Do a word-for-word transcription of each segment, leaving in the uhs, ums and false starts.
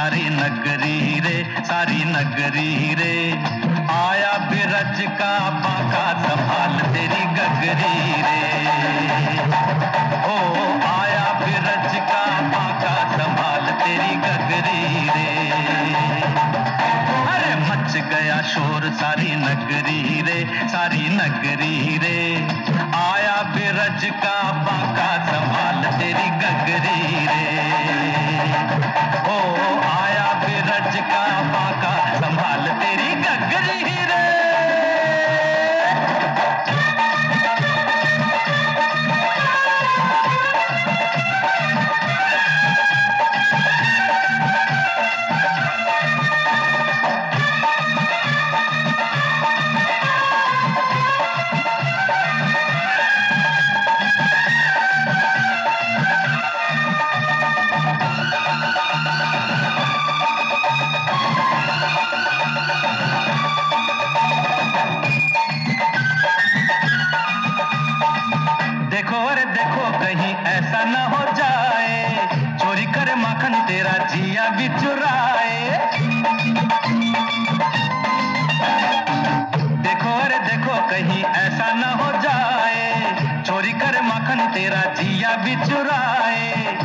सारी नगरी रे, सारी नगरी रे। आया बिरज का बांका संभाल तेरी गगरी रे। ओ आया बिरज का बांका संभाल तेरी गगरी रे। अरे मच गया शोर सारी नगरी रे, सारी नगरी रे। आया बिरज का बांका संभाल तेरी गगरी रे। ओ आया बिरज का बांका संभाल तेरी गगरी रे। देखो अरे देखो कहीं ऐसा न हो जाए, चोरी करे माखन तेरा जिया भी चुराए। देखो अरे देखो कहीं ऐसा न हो जाए, चोरी करे माखन तेरा जिया भी चुराए।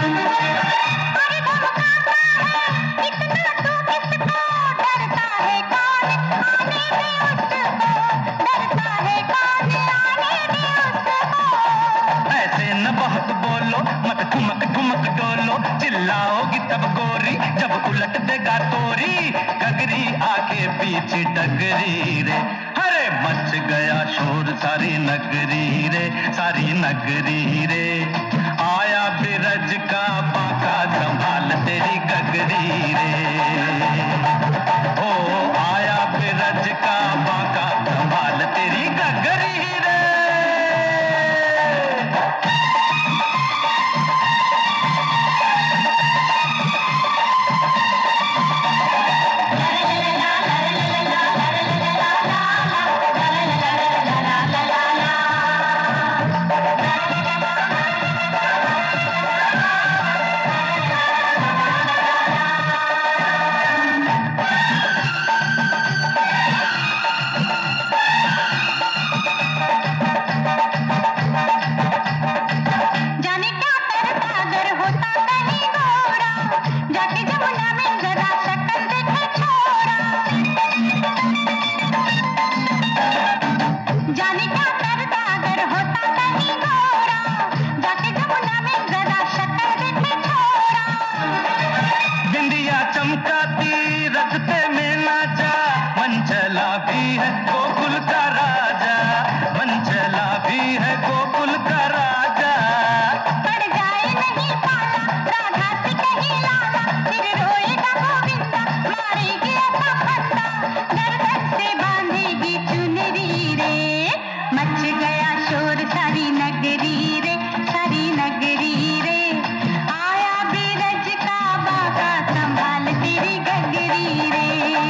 बहुत बोलो मत ठुमक ठुमक डोलो, चिल्लाओगी तब गोरी जब उलट देगा तोरी गगरी आगे बीच डगरी रे। अरे मच गया शोर सारी नगरी रे, सारी नगरी रे। आया बिरज का बांका संभाल तेरी गगरी रे। ओ आया बिरज का बांका संभाल तेरी गगरी रे। चमकाती रखते में नाचा, मंचला भी है गोकुल का राजा, मंचला भी है गोकुल का राजा। पड़ जाए नहीं पाला राधा से कहीं लाला, फिर रोएगा गोविंदा मारेगी ऐसा फंदा, गर्दन से बांधेगी चुनरी रे। मच गया शोर सारी नगरी रे, सारी नगरी रे। आया बिरज का बांका संभाल तेरी गगरी रे।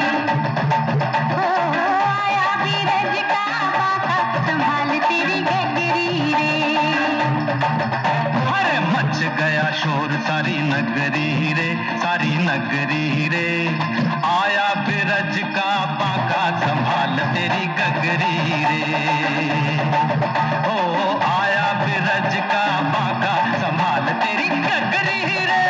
ओ आया बिरज का बांका संभाल तेरी गगरी रे। अरे मच गया शोर सारी नगरी रे, सारी नगरी रे। आया बिरज का बांका संभाल तेरी गगरी रे। ओ आया बिरज का बांका संभाल तेरी गगरी रे।